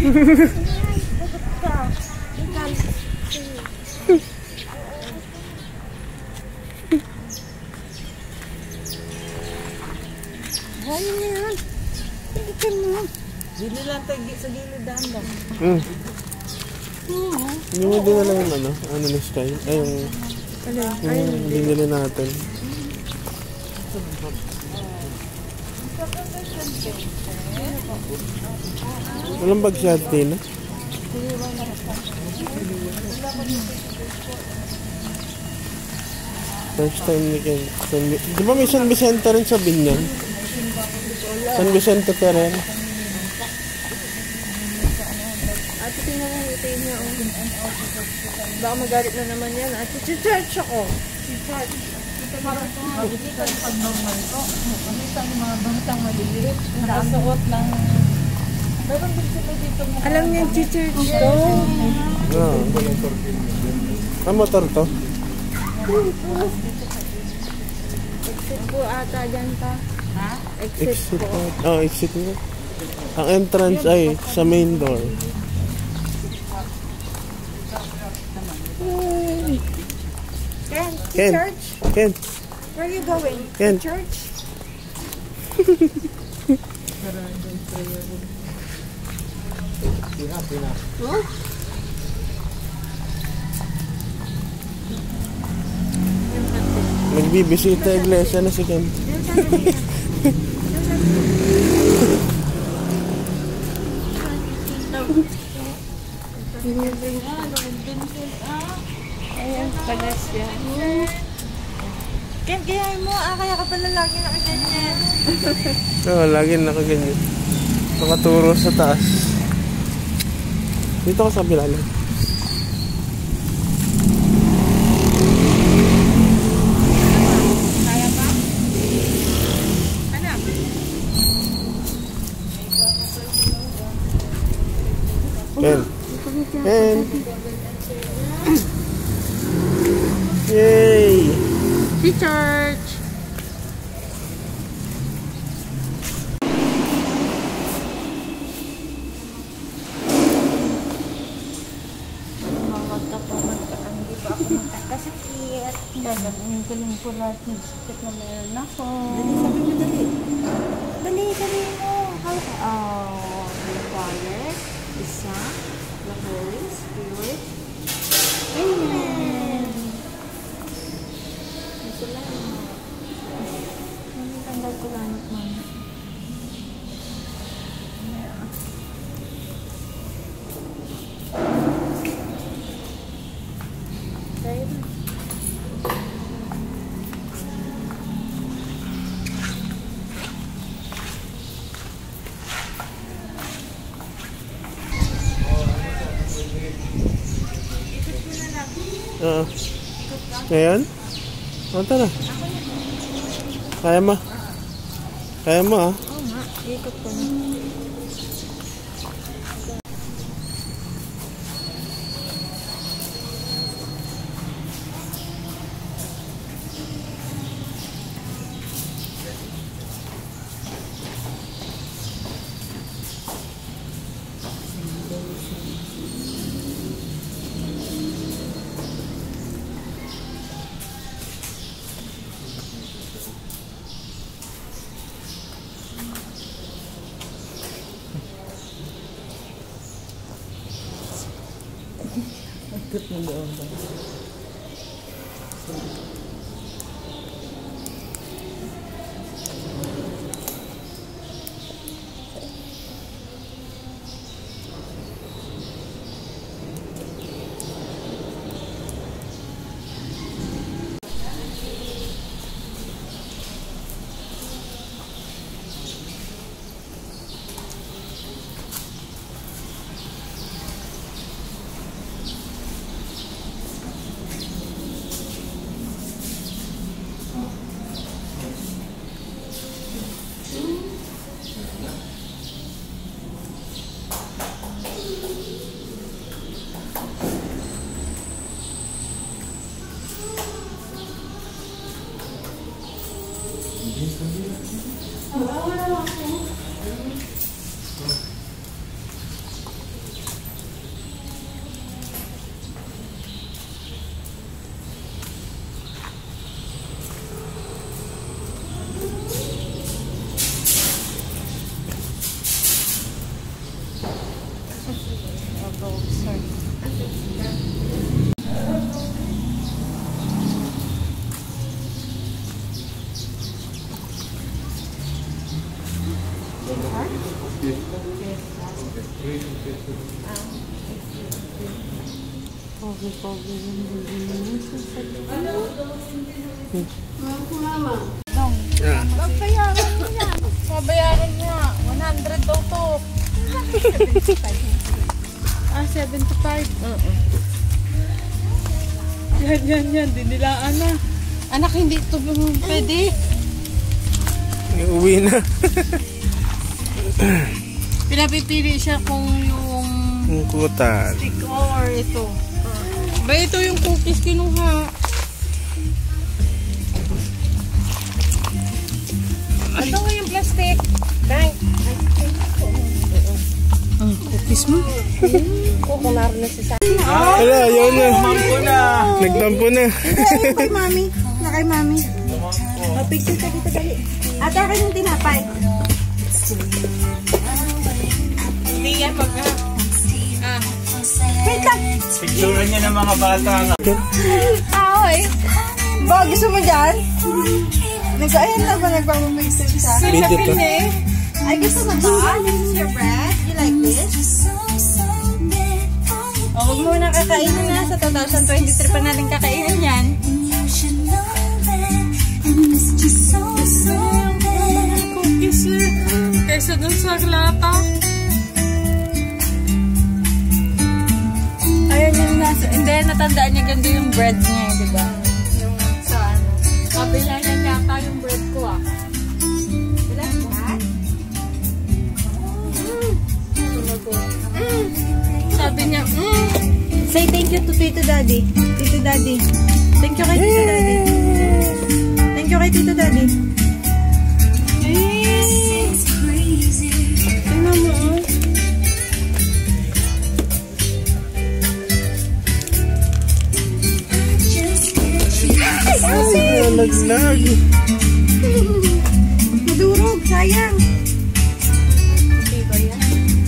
Ayun na yan. Pigitan mo. Dili lang tayo sa gilid daan lang. Hindi mo din na lang yung ano na style. Ay, yung binili natin. Walang bag shot din, First time ni Ken. Di ba may San Vicente rin sa Bigain? San Vicente Ferrer. Ate, tingnan mo, ito niya. Baka magalit na naman yan. Ate, si-charge ako. Si-charge. Ito parang ito nga. Hindi ka pag normal ko. Kami sa mga bangtang maliliit. Nakasuot lang. Meron din sila dito mo. Alam niya, si-charge to. Ang motor to? Exit po ata dyan pa. Ha? Exit po. Exit po. Ang entrance ay sa main door. Ken, church? Ken. Where are you going? Ken. Church? Oh? Nagbibisita iglesia na si Ken. Ayan, panas yan. Ken, kaya mo, kaya ka pala lagi nakaganyan. Oo, lagi nakaganyan. Nakaturo sa taas. Dito ka sa bilalan. Kaya pa? Anak? Ken. Ken. Yay! Si church! Hindi pa ako magkakasakit. Gagawin ko lang po lahat ng sakit na meron ako. Dali, sabi mo dali. Dali mo. The Father, the Son, the Holy Spirit. Amen. Ito lang. Tanggal ko lang at mama. Ngayon? Tara. Kaya mo? Kaya mo, Oo nga, ikot ko na. Ikot ng loob ba? Babayaran niya. 100 daw to. 75. 75. Yan. Dinilaan na. Anak, hindi ito pwede. Uwi na. Pinapipili siya kung yung Ungkutan. stick or ito. Ba ito yung cookies kinuha. Ito nga yung plastic. Bang. Ang cookies mo. Kukular na si Sasa. Wala, yun na. Nagtampo na. Kay mami. Na kay mami. Picture ka dito dali. At akin yung tinapay. Hindi yan pag Wait lang. Picturean niya ng mga bata nga. Ay. Ba, gusto mo dyan? Nag-ayan na ba nagpapamigsin siya? Video to. Ay, gusto mo to? This is your bread? You like this? O, huwag mo na kakainin na. Sa 2023 pa natin kakainin yan. cookies kaysa dun sa lata. Ayun yung nasa, hindi, natandaan niya ganda yung bread niya, di ba? Yung sa ano. Kabila niya yata yung bread ko Sabi niya, Say thank you to Tito Daddy. Tito Daddy. Thank you kay Tito Daddy. Thank you kay Tito Daddy. Tingnan mo, Ay, nalaglag. Madurog, sayang. diba yan?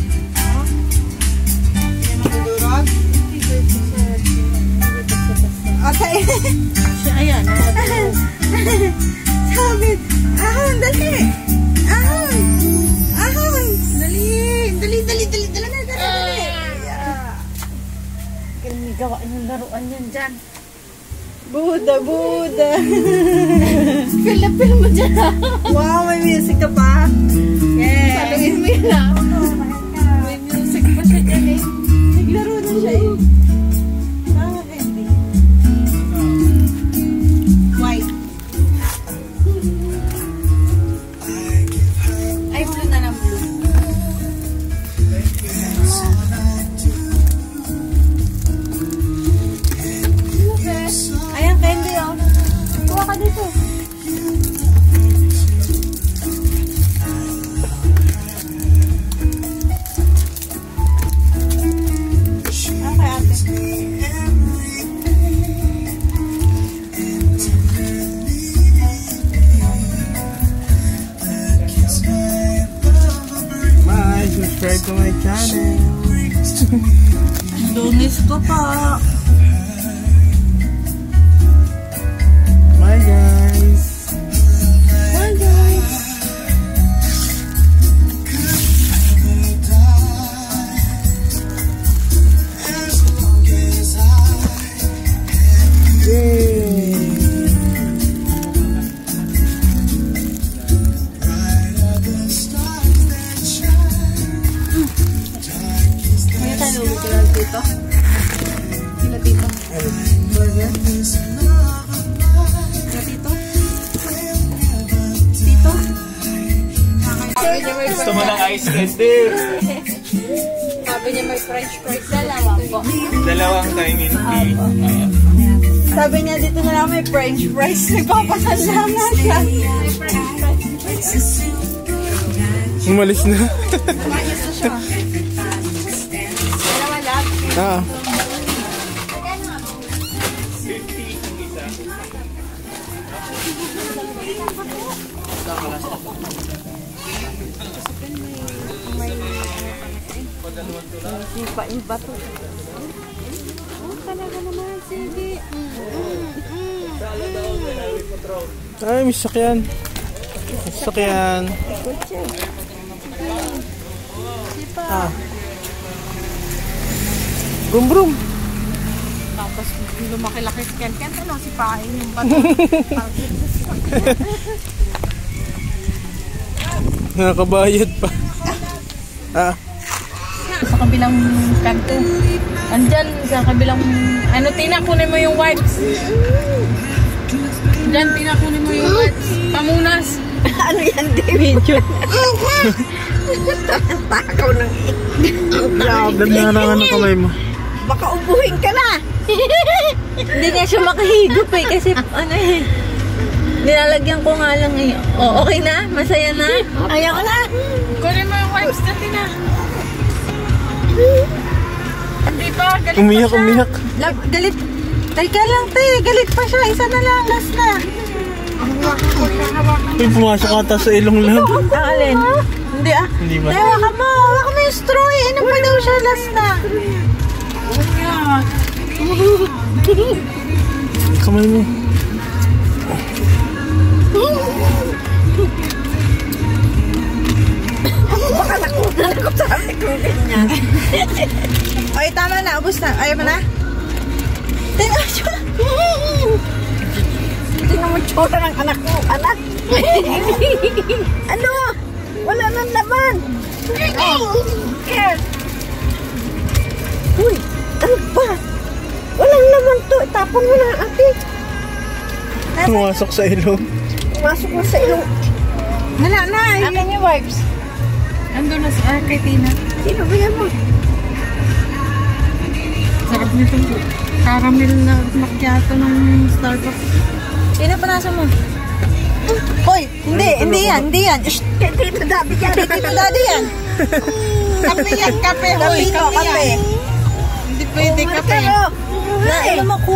Madurog? Okay. Ayan, Sabi, ahon, dali. Ahon. Ahon. Dali. may gawa ng laruan yan dyan. Buda. Feel mo dyan. Wow, may music ka pa. Yes. Saluhin mo yun ah. May music pa siya dyan eh. Naglaro na siya eh. Nakakindi. White. Ay, blue na ng blue. Ayan, candy oh. Kuha ka dito. Okay, ate. Bye, subscribe to my channel. Donis ko pa. Bye guys. Bye guys. Yay! May tayo ulit lang dito. Sila dito. Burger. Sila dito. Dito. Gusto mo ng ice candy? Sabi niya may french fries. Dalawa po. Dalawang timing tea. Sabi niya dito na lang may french fries. Nagpapasalamat siya. May french fries. Umalis na. Umayos na siya. Dalawa lang. Ah. Sipa yung bato. Talaga naman, sige. Ay, may sakyan. May sakyan. Sipa. Brum brum. Tapos lumaki-laki si Ken. Ken, ano, sipain yung bato. Nakakabayad pa. Sa kabilang kanto. Andyan, sa kabilang... Ano, Tina, kunin mo yung wipes. Andyan, Tina, kunin mo yung wipes. Pamunas. Ano yan, David? Takaw ng... Ganda na ng kamay mo. Baka ubuhin ka na. Hindi nga siya makahigop eh. Kasi ano eh. Nilalagyan ko nga lang eh. Oh, okay na? Masaya na? Ayaw na. Kunin mo yung wipes na, Tina. Hindi pa, galit Umiyak, pa siya. umiyak. Galit. Teka lang, te. Galit pa siya. Isa na lang. Last na. Uy, pumasok ata sa ilong lang. Alin? Hindi ah. Hindi ba? Tayo, waka mo. Waka mo yung straw eh. Inom pa daw siya. Last na. Kamay mo. Baka nakuha ko sa amin kung ganyan. Ay, tama na. Ubus na. Ayaw mo na? Tingnan siya. Tingnan mo tsura ng anak mo. Anak. Ano? Wala nang laman. Uy, ano ba? Walang laman to. Itapon mo na, ate. Pumasok sa ilong. Pumasok mo sa ilong. Wala na. Akin yung wipes. Ando na sa kay Tina. Sino ba yan mo? Sarap nito. Caramel na macchiato ng Starbucks. Sino panasa mo? Hoy, hindi yan. Shh, Tito Daddy yan. Tito Daddy yan. Kape yan, kape. Hoy, Kape. Hindi pwede kape. Nainom ako.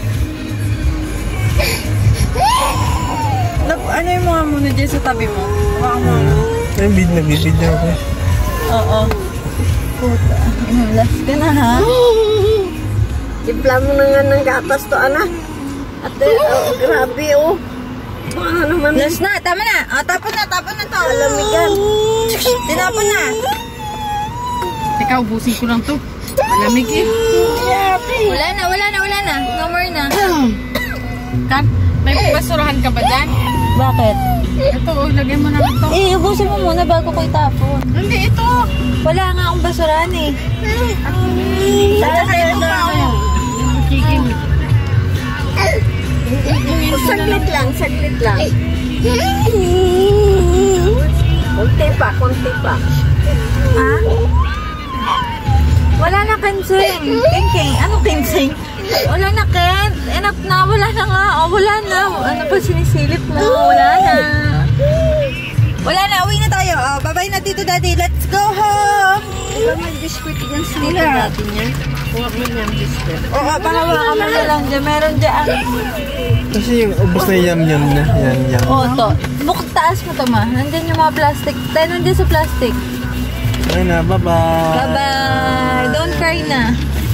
Ano yung mga muna dyan sa tabi mo? Baka mo. Ay, nag-bid na ako. Oo. Puta. Last ka na ha? Timpla mo na nga ng gatas to, anak. Ate, grabe oh. Baka naman. Last na, tama na. Tapon na to. Alamigan. Tinapon na. Teka, ubusin ko lang to. Malamig eh. Wala na. No more na. Kan, may basurahan ka ba dyan? Bakit? Ito, lagyan mo na ito. Ubusin mo muna bago ko itapon. Hindi, ito. Wala nga akong basurahan eh. Saka ito pa ako. Chicken. Saglit lang. Konti pa. Ha? Wala na Kensing. King. Ano Kensing? Wala na Ken. Enough na. Wala na nga. Wala na. Ano pa sinisilip mo? Wala na. Uwi na tayo. Bye-bye na Tito Daddy. Let's go home. Diba may biskuit dyan sa Tito Daddy niya? Huwag mo niyang biskuit. Oo, pangawa ka na lang dyan. Meron dyan. Kasi yung ubos na yam-yam na. Yan. Oo, to. Bukod taas mo to ma. Nandyan yung mga plastic. Tayo nandyan sa plastic. Ay na, bye-bye. Bye-bye. Don't cry na.